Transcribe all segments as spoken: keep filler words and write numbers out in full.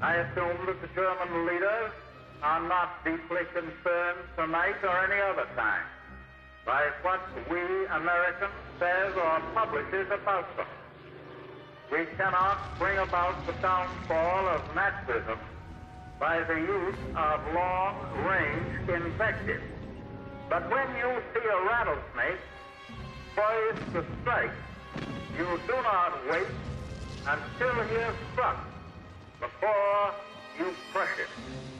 I assume that the German leaders are not deeply concerned tonight or any other time by what we Americans says or publishes about them. We cannot bring about the downfall of Nazism by the use of long-range invective. But when you see a rattlesnake poised to strike, you do not wait until he is struck before you crush it.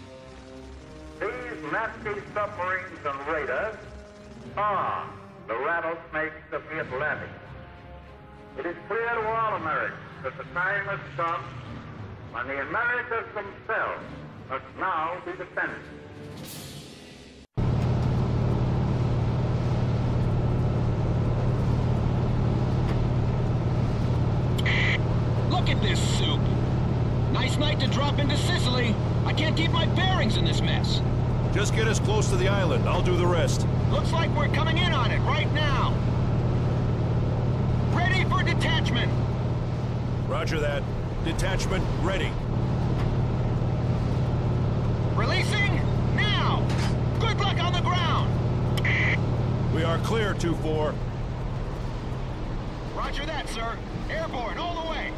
These nasty submarines and raiders are the rattlesnakes of the Atlantic. It is clear to all Americans that the time has come when the Americas themselves must now be defended. Look at this soup. Nice night to drop into Sicily. I can't keep my bearings in this mess. Just get us close to the island. I'll do the rest. Looks like we're coming in on it right now. Ready for detachment. Roger that. Detachment ready. Releasing now. Good luck on the ground. We are clear, two four. Roger that, sir. Airborne all the way.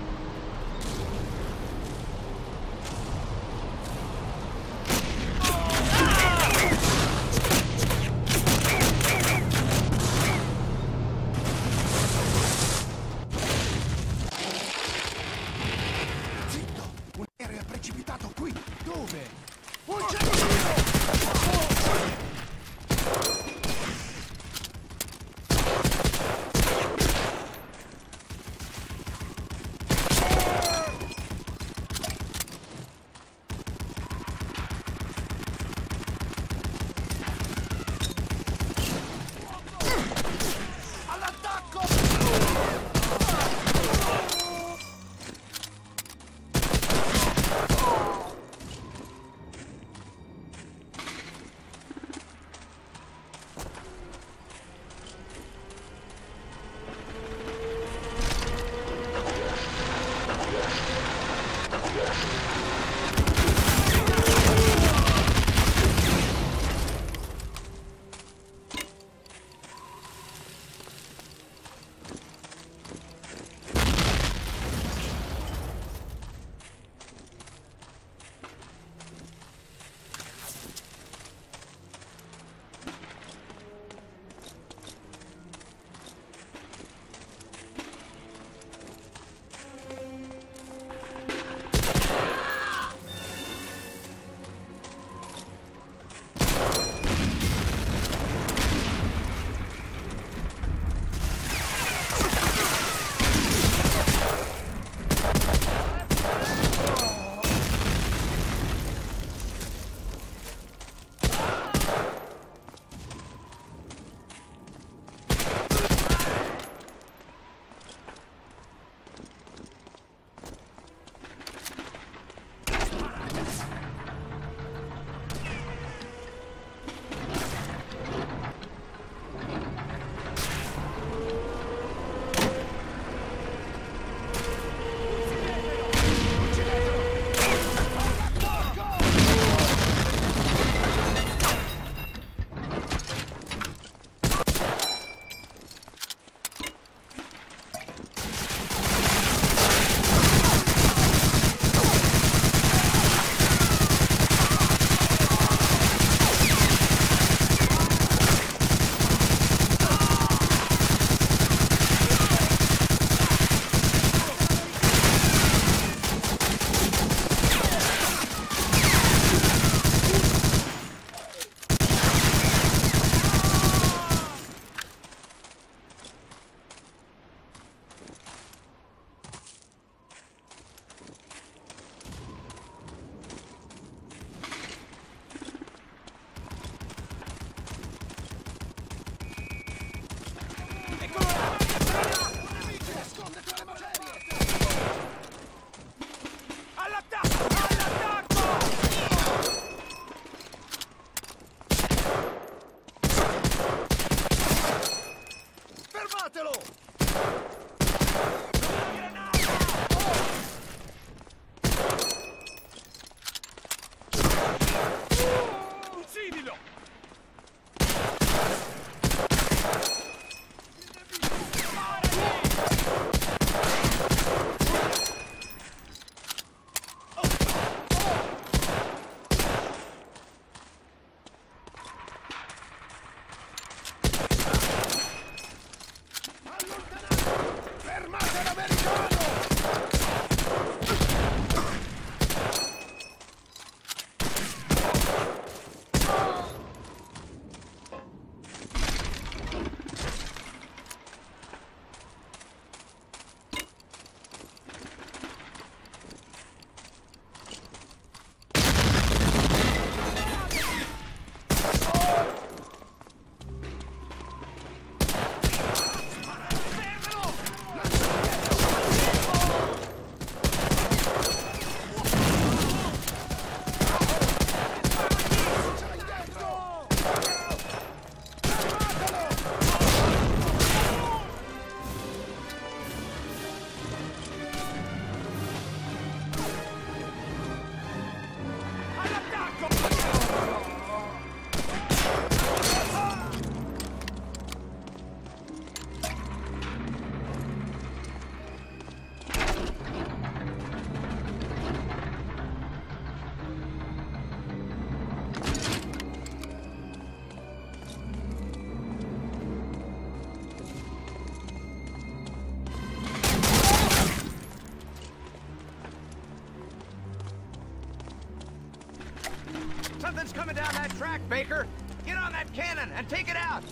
Something's coming down that track, Baker. Get on that cannon and take it out.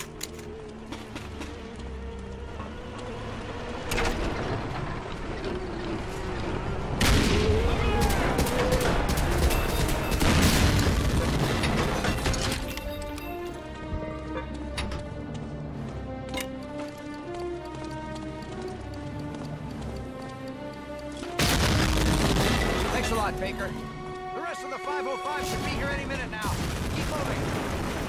Thanks a lot, Baker. The rest of the five oh five should be here any minute now. Keep moving.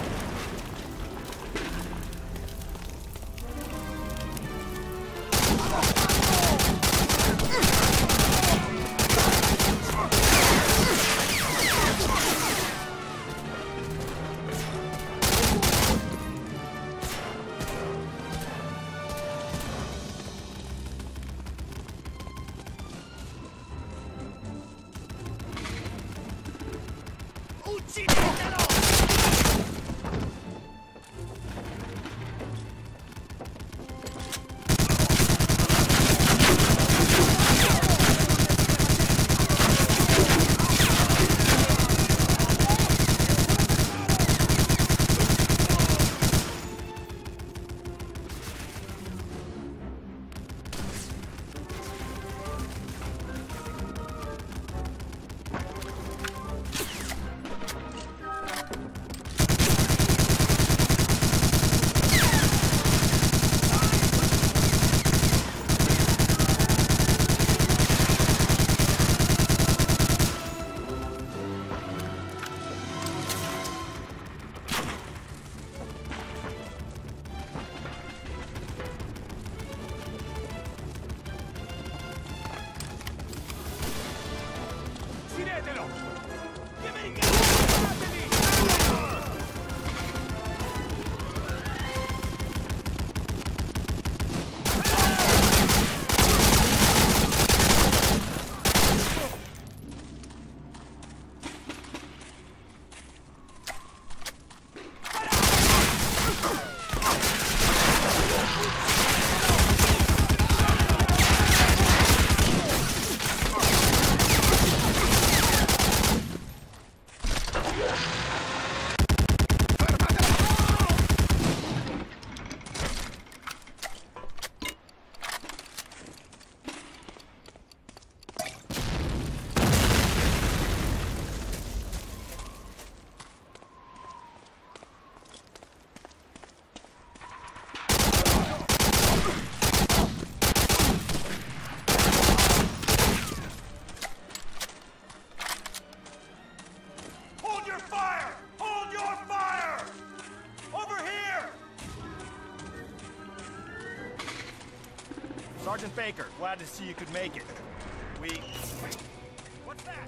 Sergeant Baker, glad to see you could make it. We... Wait, what's that?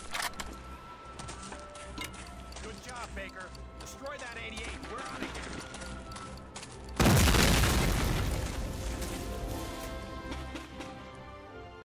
Good job, Baker. Destroy that eighty-eight. We're out of here.